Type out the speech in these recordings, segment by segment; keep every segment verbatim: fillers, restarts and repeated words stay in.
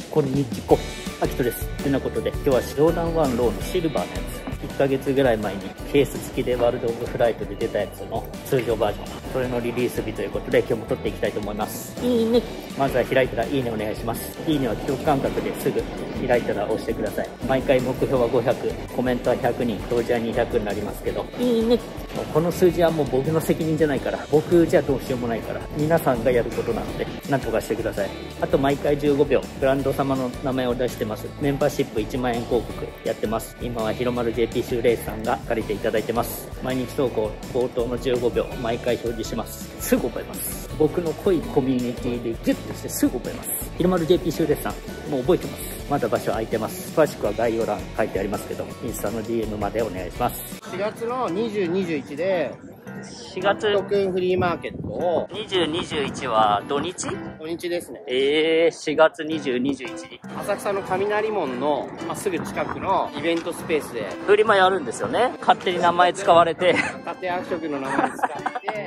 こんにちこ、アキトです。ということで、今日はジョーダンワンローのシルバーのやつ。いっかげつぐらい前にケース付きでワールドオブフライトで出たやつの通常バージョン。それのリリース日ということで、今日も撮っていきたいと思います。いいね。まずは開いたらいいねお願いします。いいねは記憶感覚ですぐ開いたら押してください。毎回目標はごひゃく、コメントはひゃくにん、同時はにひゃくになりますけど、いいね。この数字はもう僕の責任じゃないから、僕じゃどうしようもないから、皆さんがやることなので、なんとかしてください。あと毎回じゅうごびょう、ブランド様の名前を出してます。メンバーシップいちまんえん広告やってます。今はひろまる ジェーピー シューレイスさんが借りていただいてます。毎日投稿、冒頭のじゅうごびょう、毎回表示します。すぐ覚えます。僕の濃いコミュニティでギュッとしてすぐ覚えます。ひろまる ジェーピー シューレイスさん、もう覚えてます。まだ場所空いてます。詳しくは概要欄書いてありますけど、インスタの ディーエム までお願いします。 しがつのにじゅう、にじゅういちで、 しがつアキトくんフリーマーケットを、 にじゅう、にじゅういちは土日？ 土日ですね。 えー、しがつにじゅう、にじゅういちに。 浅草の雷門の、まあ、すぐ近くのイベントスペースで、 フリマやるんですよね。勝手に名前使われて。 立役職の名前使って、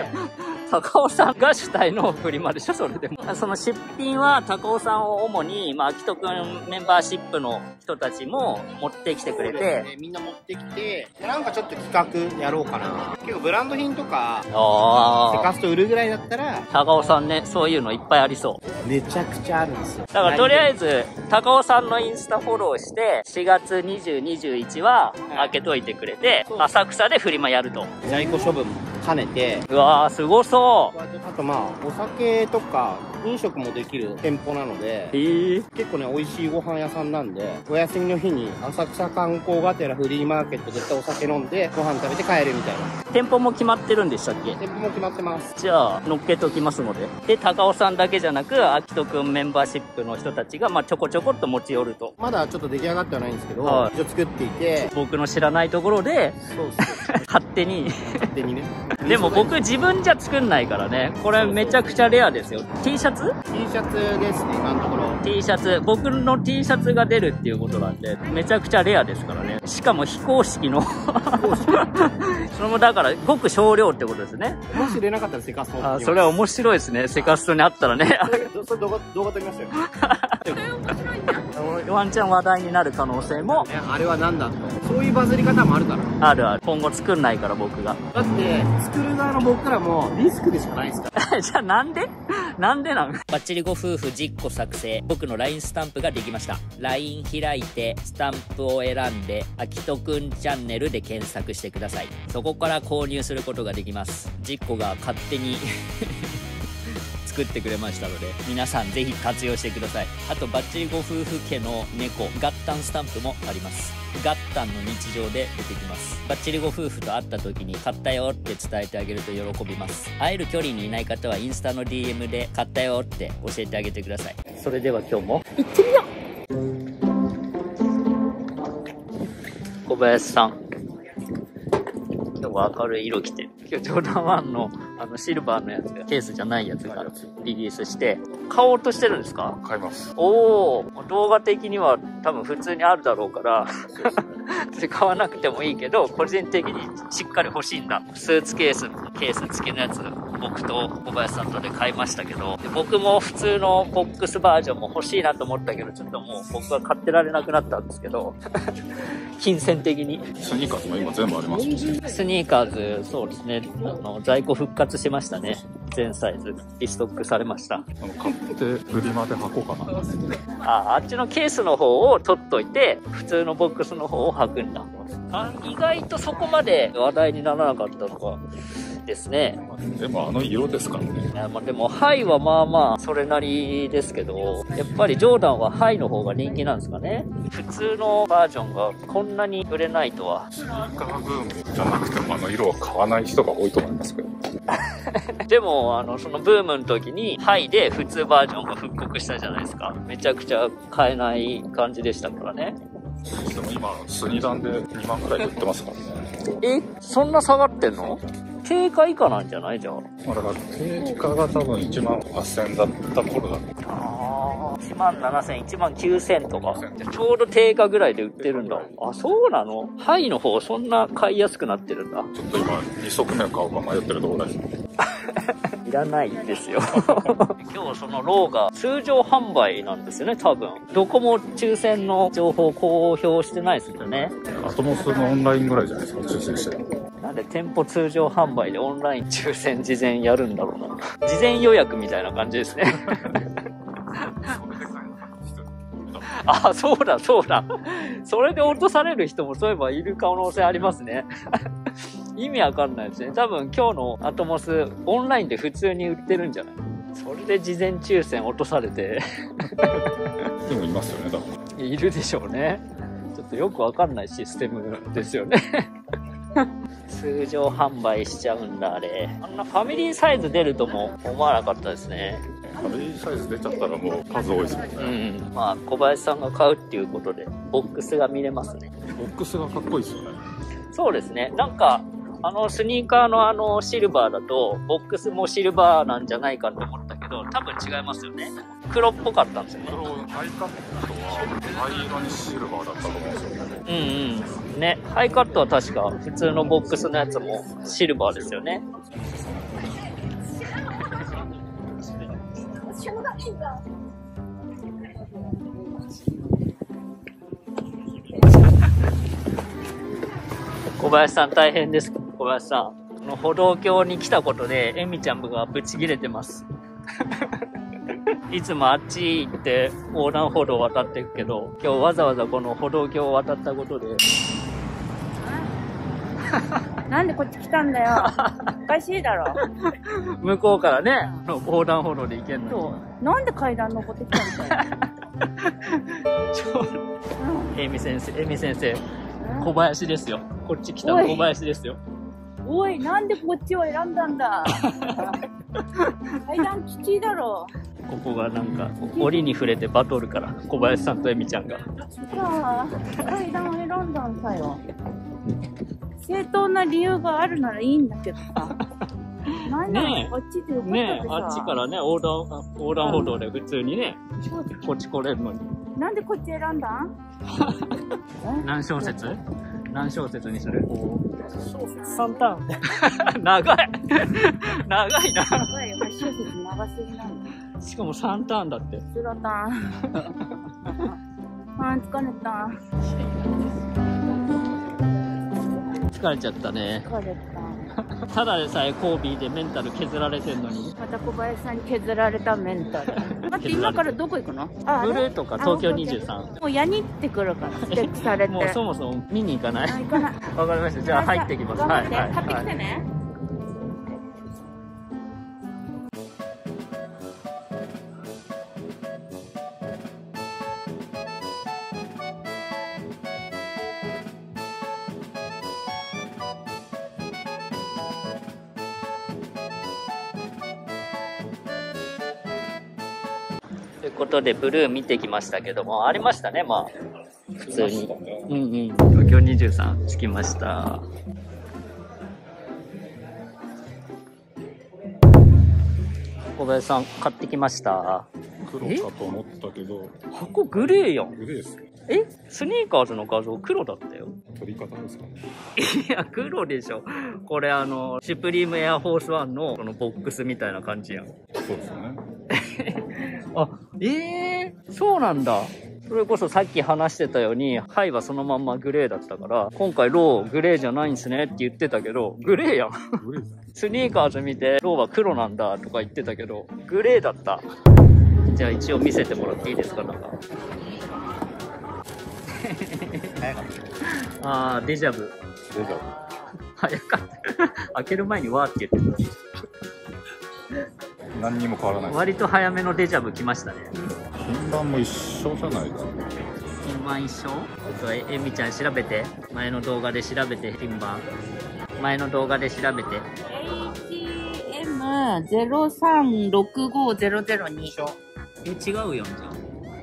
高尾さんが主体のフリマでしょ、それでも。その出品は高尾さんを主に、まあ、アキトくんメンバーシップの人たちも持ってきてくれて、 ね、みんな持ってきて、でなんかちょっと企画やろうかな。結構ブランド品とか、 あセカスト売るぐらいだったら、 高尾さんね、そういうのいっぱいありそう。 めちゃくちゃあるんですよ。 だからとりあえず、高尾さんのインスタフォローして、しがつにじゅう、にじゅういちは開けといてくれて、 はい、 浅草でフリマやると。 在庫処分も兼ねて、 うわー、すごそう。 あとまあ、お酒とか飲食もできる店舗なので、 えー、 結構ね、美味しいご飯屋さんなんで、お休みの日に浅草観光がてらフリーマーケットで絶対お酒飲んで、ご飯食べて帰るみたいな。 店舗も決まってるんでしたっけ？ 店舗も決まってます。 じゃあ、乗っけておきますので。で、高尾さんだけじゃなく、アキトくんメンバーシップの人たちが、まあ、ちょこちょこっと持ち寄ると。 まだちょっと出来上がってはないんですけど、 はい、 一応作っていて、 僕の知らないところで、 そうそう勝手に。 勝手にね。 でも僕自分じゃ作んないからね。これめちゃくちゃレアですよ。T シャツ？ T シャツですね、今のところ。 T シャツ。僕の T シャツが出るっていうことなんで、めちゃくちゃレアですからね。しかも非公式の。非公式それもだから、ごく少量ってことですね。 もし出なかったらセカスト。 あ、それは面白いですね。セカストにあったらね。 それ動画、動画撮りましたよ。 ワンチャン話題になる可能性も。 あれは何だと。そういうバズり方もあるから。 あるある。今後作んないから僕が。 だって、作る側の僕からもリスクでしかないですから。 じゃあなんでなんでなんバッチリご夫婦実行作成。僕の ライン スタンプができました。ライン 開いて、スタンプを選んで、あきとくんチャンネルで検索してください。そこから購入することができます。実行が勝手に作ってくれましたので、皆さんぜひ活用してください。あとバッチリご夫婦家の猫ガッタンスタンプもあります。ガッタンの日常で出てきます。バッチリご夫婦と会った時に買ったよって伝えてあげると喜びます。会える距離にいない方はインスタの ディーエム で買ったよって教えてあげてください。それでは今日も行ってみよう。小林さん、今日は明るい色着てる。今日ジョーダンワンのあのシルバーのやつが、ケースじゃないやつがリリースして、買おうとしてるんですか？ 買います。 おお、動画的には多分普通にあるだろうから、買わなくてもいいけど、個人的にしっかり欲しいんだ。スーツケース、ケース付きのやつ、僕と小林さんとで買いましたけど、僕も普通のボックスバージョンも欲しいなと思ったけど、ちょっともう僕は買ってられなくなったんですけど、金銭的に。 スニーカーズも今全部ありますね。 スニーカーズ、そうですね、あの、在庫復活しましたね。全サイズ、リストックされました。 あの、買ってフリマで履こうかな。 あ、あっちのケースの方を取っといて、普通のボックスの方を履くんだ。あ、意外とそこまで話題にならなかったのかですね。 でもあの色ですからね。 いや、まあ、でもハイはまあまあそれなりですけど、やっぱりジョーダンはハイの方が人気なんですかね。普通のバージョンがこんなに売れないとは。 スニーカーブームじゃなくてもあの色は買わない人が多いと思いますけど。 でもあのそのブームの時にハイで普通バージョンが復刻したじゃないですか。めちゃくちゃ買えない感じでしたからね。 でも今スニダンでにまんくらいで売ってますからね。 え、そんな下がってんの？定価以下なんじゃないじゃん。 まあだから定価が多分いちまんはっせんだった頃だ。 ああ、いちまんななせん、いちまんきゅうせんとか。ちょうど定価ぐらいで売ってるんだ。あ、そうなの？ハイの方そんな買いやすくなってるんだ。 ちょっと今に足目を買おうか迷ってるところです。 にらないんですよ。今日そのローが通常販売なんですよね、多分。どこも抽選の情報を公表してないですよね。 アトモスのオンラインぐらいじゃないですか、抽選してる。 なんで店舗通常販売でオンライン抽選事前やるんだろうな。事前予約みたいな感じですね。あ、そうだ、そうだ。それで落とされる人もそういえばいる可能性ありますね。意味わかんないですね。多分今日のアトモス、オンラインで普通に売ってるんじゃない？それで事前抽選落とされて。 でもいますよね、多分。 いるでしょうね。ちょっとよくわかんないシステムですよね。通常販売しちゃうんだ、あれ。あんなファミリーサイズ出るとも思わなかったですね。 ファミリーサイズ出ちゃったらもう数多いですもんね。 うん。まあ、小林さんが買うっていうことで、ボックスが見れますね。 ボックスがかっこいいですよね。 そうですね。なんか、あの、スニーカーのあの、シルバーだと、ボックスもシルバーなんじゃないかと思ったけど、多分違いますよね。黒っぽかったんですよね。 黒、ハイカットは灰色にシルバーだったと思うんですよね。 うんうん。ね、ハイカットは確か普通のボックスのやつもシルバーですよね。小林さん大変です。小林さん。この歩道橋に来たことで、エミちゃんがブチ切れてます。いつもあっち行って横断歩道を渡っていくけど、今日わざわざこの歩道橋を渡ったことで。 なんでこっち来たんだよ。おかしいだろ。 向こうからね、横断歩道で行けんのに。 そう。なんで階段登ってきたんだよ。 ちょ、うん、エミ先生、エミ先生、小林ですよ。こっち来た小林ですよ。 おい、なんでこっちを選んだんだ。階段きちいだろ。 ここがなんか、檻に触れてバトルから、小林さんとエミちゃんが。 さあ、階段を選んだんさよ。正当な理由があるならいいんだけどさ。なんだねえ、こっちでよかったねえ、あっちからね、横断、横断歩道で普通にね、こっち来れるのに。 なんでこっち選んだん？ 何小節？何小節にする？ 小節さんターン。 長い長いな。 長いよ、はち小節長すぎなんだ。 しかもさんターンだって。 スロターン。あー、疲れた。 疲れちゃったね。 疲れた。 ただでさえコービーでメンタル削られてんのに。 また小林さんに削られたメンタル。待って、今からどこ行くの？あ、 ブルーとか東京にじゅうさん。 もうやにってくるから、ステッチされて。 もうそもそも見に行かない。 行かない。 わかりました。じゃあ入ってきます。 はい。買ってきてね。 ということで、ブルー見てきましたけども、ありましたね、まあ。普通に。うんうん。東京にじゅうさん着きました。小林さん、買ってきました。 黒かと思ったけど。 箱グレーやん。 グレーですね。 えスニーカーズの画像黒だったよ。 取り方ですかね。 いや、黒でしょ。これあの、シュプリームエアフォースワンのこのボックスみたいな感じやん。 そうですね。 あ、ええー、そうなんだ。それこそさっき話してたように、ハイはそのまんまグレーだったから、今回ローグレーじゃないんすねって言ってたけど、グレーやん。 グレーじゃない。 スニーカーズ見て、ローは黒なんだとか言ってたけど、グレーだった。じゃあ一応見せてもらっていいですか、なんか。 早かった。 あー、デジャブ。 デジャブ。 早かった。開ける前にわーって言ってた。 何にも変わらないです。 割と早めのデジャブ来ましたね。 品番も一緒じゃないですか。 品番一緒？ちょっとえみちゃん調べて。前の動画で調べて、品番。前の動画で調べて。 エイチエムゼロさんろくごゼロゼロに。 え、違うやんじゃん。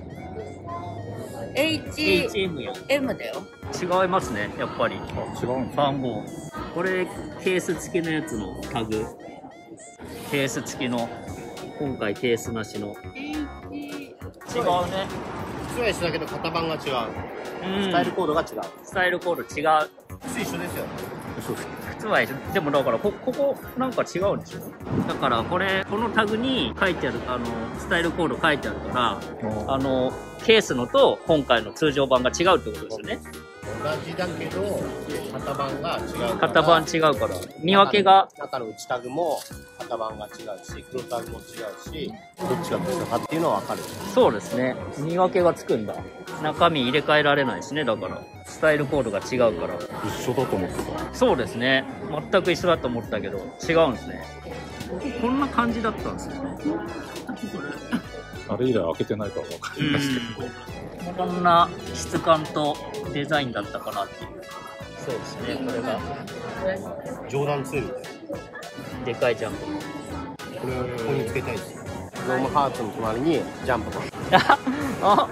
エイチエム やん。 エムだよ。 違いますね、やっぱり。 あ、違うんですか。 番号。これ、ケース付きのやつのタグ。ケース付きの。今回ケースなしの。違うね。 一は一緒だけど型番が違う。 うん。 スタイルコードが違う。 スタイルコード違う。 一緒ですよ。 そうです。 発売でもだからこここなんか違うんでしょ。だからこれこのタグに書いてあるあのスタイルコード書いてあるからあのケースのと今回の通常版が違うってことですよね。 同じだけど型番が違うから、 型番違うから見分けが中の内タグも型番が違うし黒タグも違うしどっちがどっちかっていうのは分かる。 そうですね、見分けがつくんだ。中身入れ替えられないですね。だからスタイルコードが違うから一緒だと思ってた。 そうですね、全く一緒だと思ったけど違うんですね。こんな感じだったんですよね。 あれ以来開けてないから分かりましたけど、 こんな質感とデザインだったかなっていう。そうですね、これがジョーダンツーみたいな。 でかいジャンプ。 これをここにつけたいです。ドームハーツの隣にジャンプマン。 あ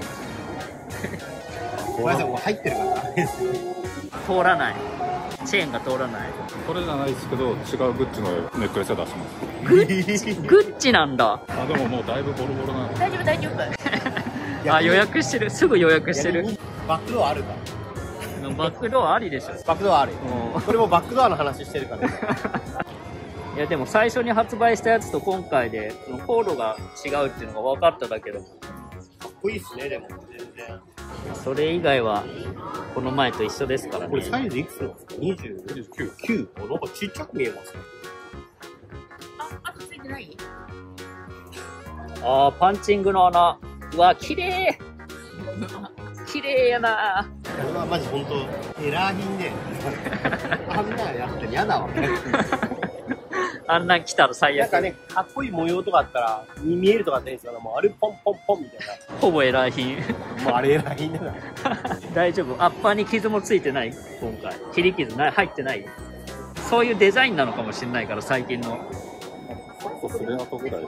ごめんなさい、ここ入ってるから通らない、チェーンが通らない。 これじゃないですけど違うグッチのネックレスは出します。 グッチグッチなんだ。 あでももうだいぶボロボロなんで。 大丈夫大丈夫。 あ予約してる、すぐ予約してる。 バックドアあるか。 バックドアありでしょ。 バックドアあるよ。 うんこれもバックドアの話してるからね。 いやでも最初に発売したやつと今回でそのコードが違うっていうのが分かっただけど、 かっこいいっすね、でも全然。 それ以外はこの前と一緒ですからね。 これサイズいくつなんですか？にじゅうきゅう。なんかちっちゃく見えますね。 あ、あとついてない？ あーパンチングの穴。うわ綺麗綺麗やな。 これはマジ本当エラー品であんなやったら嫌だわ。 あんなん来たら最悪。 なんかね、かっこいい模様とかあったらに見えるとかあったらいいんですけど、もうあれポンポンポンみたいほぼエラー品。 な。もうあれエラー品だから。 大丈夫、アッパーに傷もついてない。今回切り傷ない、入ってない。そういうデザインなのかもしれないから最近の。 ここスレアトぐらいだ。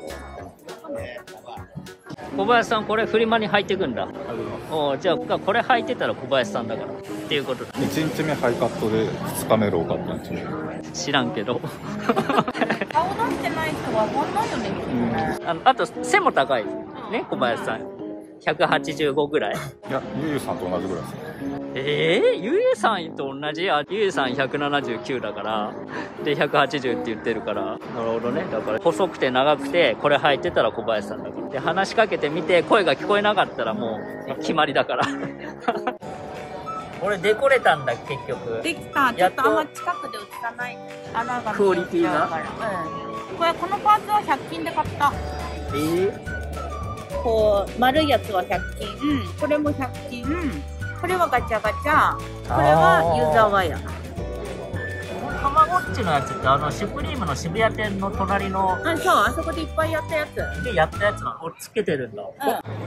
小林さんこれフリマに履いてくんだ。おじゃあこれ履いてたら小林さんだからっていうことだ。 いちにちめハイカットでふつかめローカットなんですよ。 知らんけど。 顔出してない人はこんなんよね、きっとね。 あのあと背も高いね小林さん。ひゃくはちじゅうごぐらい。 いやゆうゆうさんと同じぐらいですね。 ええー、ゆうゆうさんと同じ。あゆうゆうさんひゃくななじゅうきゅうだからでひゃくはちじゅうって言ってるから。なるほどね。だから細くて長くてこれ履いてたら小林さんだから。で話しかけてみて声が聞こえなかったらもう決まりだから。これデコれたんだ結局。 できた。ちょっとあんま近くで映さない穴がクオリティが。 うん。これこのパーツはひゃく均で買った。 えーこう丸いやつはひゃく均、うん、これもひゃく均、これはガチャガチャ、これは湯沢屋。 たまごっちのやつってあのシュプリームの渋谷店の隣のあ、そう、あそこでいっぱいやったやつでやったやつなの。つけてるんだ。 うん、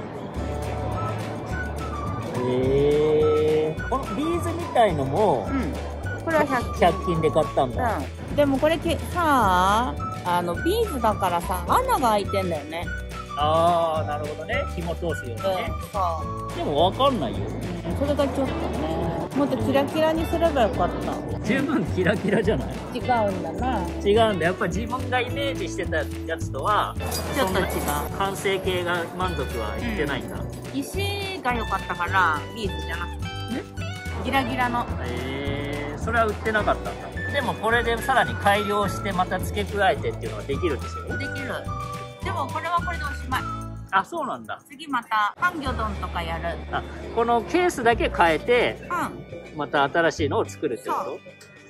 へえー、このビーズみたいのも、 うん、これはひゃくひゃく均で買ったんだ。 うん、でもこれけさあ、あのビーズだからさ穴が開いてんだよね。 ああ、なるほどね。紐通すようにね。 うん、そうでもわかんないよ。 うん、それがちょっとね、もっとキラキラにすればよかった。 十分キラキラじゃない？ 違うんだな。 違うんだ。やっぱ自分がイメージしてたやつとはちょっと違う。 完成形が満足はいってないんだ。 うん、石が良かったからビーズじゃなくて、ギラギラの。 えー、それは売ってなかったんだ。でもこれでさらに改良してまた付け加えてっていうのはできるんですよ。 できる。でもこれはこれでおしまい。 あ、そうなんだ。 次またハンギョドンとかやる。 あ、このケースだけ変えてうん。 また新しいのを作るってこと？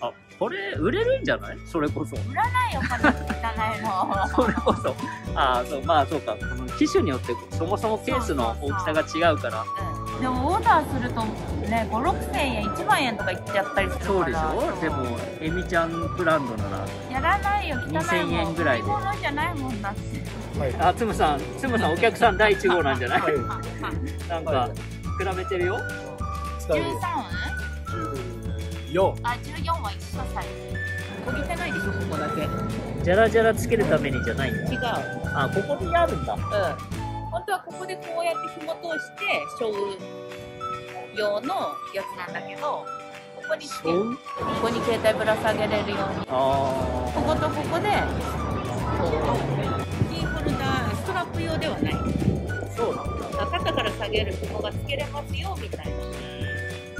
あ、これ売れるんじゃない？それこそ。 売らないよ、この汚いの。 それこそ。ああ、そう、まあそうか。この機種によってそもそもケースの大きさが違うから。 うん、でもオーダーするとね、ご、ろくせんえん、いちまんえんとかいっちゃったりするから。 そうでしょ？でも、エミちゃんブランドなら。 やらないよ、汚いもん。 にせんえんぐらいで。 売り物じゃないもんだって。 はい、 あ、つむさん、つむさんお客さんだいいち号なんじゃない？ はい、 なんか、比べてるよ。 じゅうさん？ じゅうよん。 あ、じゅうよんは一緒サイズ。こぎてないでしょ、ここだけ。 ジャラジャラつけるためにじゃないんだ。 違う。 あ、ここにあるんだ。 うん。本当はここでこうやって紐通して、ショウ用のやつなんだけど、ここにつける。ここに携帯ぶら下げれるように。 あこことここで、こう、キーホルダー、ストラップ用ではない。 そうなんだ。 肩から下げる紐がつけれますよ、みたいな。 あ、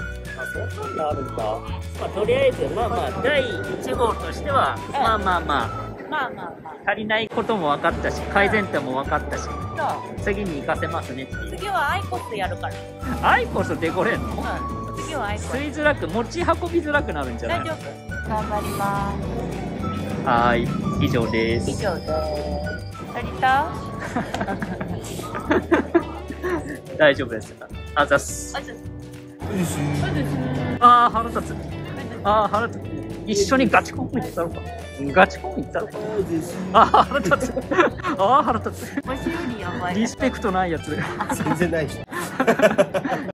そんなあるんだ。まあ、とりあえず、まあまあ、だいいち号としては、まあまあまあ、 まあまあまあ。 足りないことも分かったし、改善点も分かったし、 そう。 次に活かせますねっていう。 次はアイコスやるから。 アイコスでこれんの？ うん。次はアイコス。 吸いづらく、持ち運びづらくなるんじゃない大丈夫。頑張りまはーい、以上です。以す。 上です。足りた？ 大丈夫です。あざっす。 あ、じゃあ。 あー、腹立つ。あー、腹立つ。一緒にガチコン行ったろか。ガチコン行ったろか。あー、腹立つ。あー、腹立つ。 わしよりやばい。 リスペクトないやつ。 全然ないし。